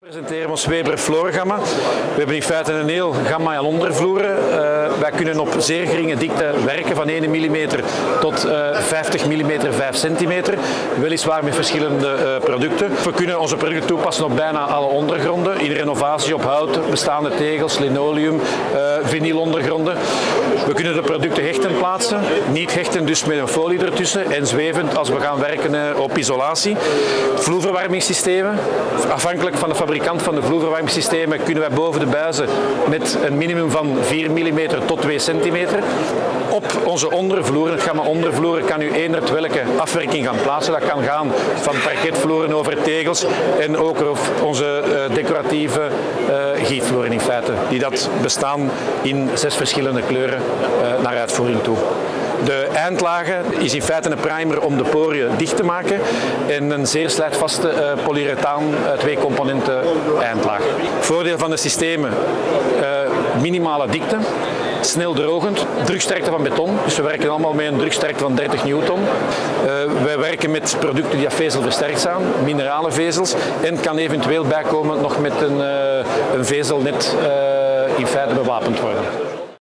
We presenteren ons Weber Floorgamma. We hebben in feite een heel gamma aan ondervloeren. Wij kunnen op zeer geringe dikte werken, van 1 mm tot 50 mm 5 cm. Weliswaar met verschillende producten. We kunnen onze producten toepassen op bijna alle ondergronden. In renovatie op hout, bestaande tegels, linoleum, vinylondergronden. We kunnen de producten hechtend plaatsen. Niet hechten, dus met een folie ertussen. En zwevend als we gaan werken op isolatie. Vloerverwarmingssystemen. Afhankelijk van de fabrikant van de vloerverwarmingssystemen kunnen wij boven de buizen met een minimum van 4 mm tot 2 cm. Op onze ondervloeren, het gamma ondervloeren, kan u eender welke afwerking gaan plaatsen. Dat kan gaan van parketvloeren over tegels en ook onze decoratieve gietvloeren in feite. Die dat bestaan in 6 verschillende kleuren naar uitvoering toe. De eindlage is in feite een primer om de poriën dicht te maken en een zeer slijtvaste polyurethaan 2 componenten eindlaag. Voordeel van de systemen, minimale dikte, snel drogend, drugsterkte van beton, dus we werken allemaal met een drugsterkte van 30 newton. Wij werken met producten die vezelversterkt zijn, minerale vezels, en kan eventueel bijkomend nog met een vezelnet in feite bewapend worden.